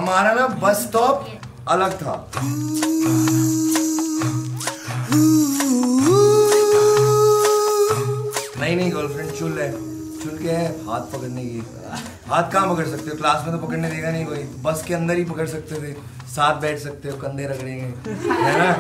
हमारा ना bus stop अलग था। नहीं गर्लफ्रेंड चुल है, चुल के है हाथ पकड़ने की। हाथ कहाँ पकड़ सकते हो, क्लास में तो पकड़ने देगा नहीं कोई, बस के अंदर ही पकड़ सकते थे, साथ बैठ सकते हो, कंधे रगड़ेंगे, है ना।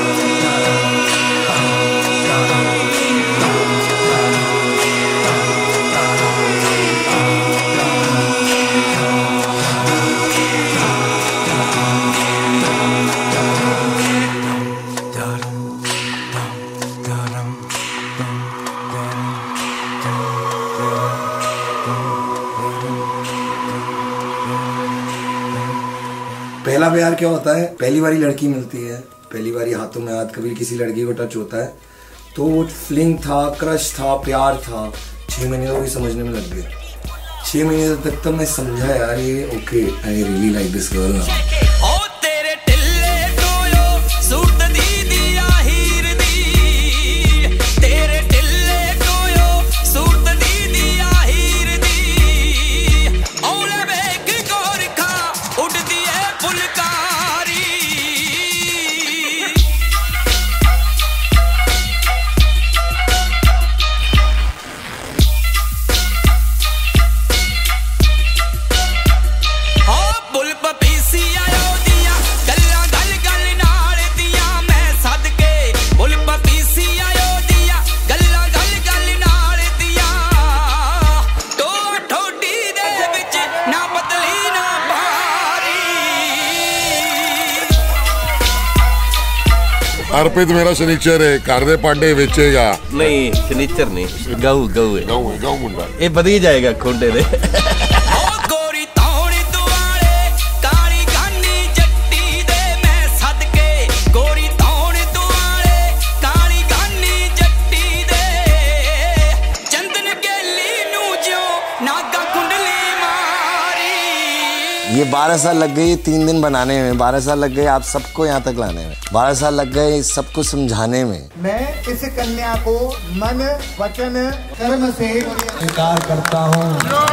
पहला प्यार क्या होता है, पहली बारी लड़की मिलती है, पहली बारी हाथों में हाथ कभी किसी लड़की को टच होता है तो फ्लिंग था, क्रश था, प्यार था। 6 महीने तो भी समझने में लग गए। 6 महीने तक तो मैं समझा यार ये okay, I really like this girl. Arpit मेरा शनिचर है, कारदे पांडे बेचेगा। नहीं शनिचर नहीं, गऊ है, गऊ मुंडा ये बदली जाएगा खोंडे दे। ये 12 साल लग गए 3 दिन बनाने में, 12 साल लग गए आप सबको यहाँ तक लाने में, 12 साल लग गए सबको समझाने में। मैं इस कन्या को मन वचन कर्म से स्वीकार करता हूँ।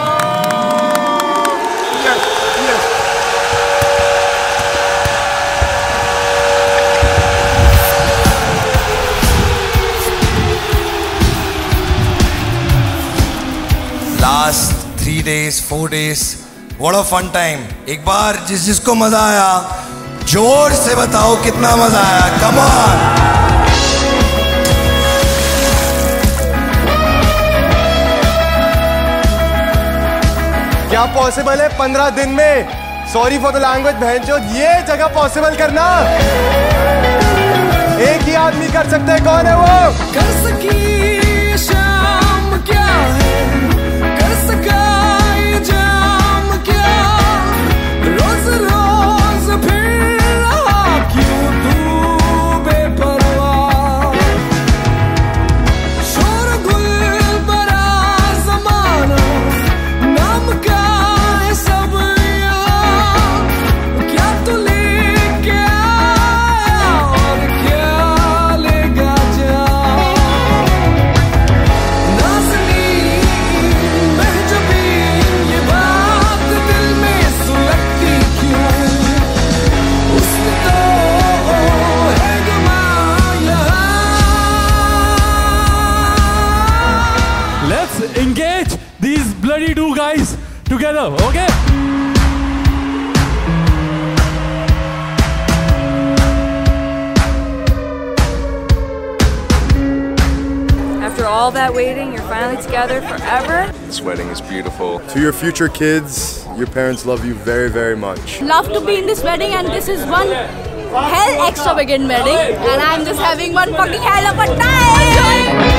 Last 3 days, 4 days, what a fun time। एक बार जिसको मजा आया जोर से बताओ कितना मजा आया, कम ऑन। क्या पॉसिबल है 15 दिन में, सॉरी फॉर द लैंग्वेज बहनचोद, ये जगह पॉसिबल करना? एक ही आदमी कर सकते हैं, कौन है वो? कर सकी शाम क्या है, कर सका जाम क्या, रोज रोज फिर रहा क्यों तू बेपरवाह, शोरगुल बड़ा ज़माना, नाम का है सब यहाँ, क्या तू लेके आया और क्या लेगा जा, नाज़नी महजबीन ये बात दिल में सुलगती क्यों, उसने तो है गमाया। Let's engage these bloody two guys together, okay? After all that waiting, you're finally together forever. This wedding is beautiful. To your future kids, your parents love you very, very much. Love to be in this wedding, and this is one hell extravagant wedding, and I'm just having one fucking hell of a time.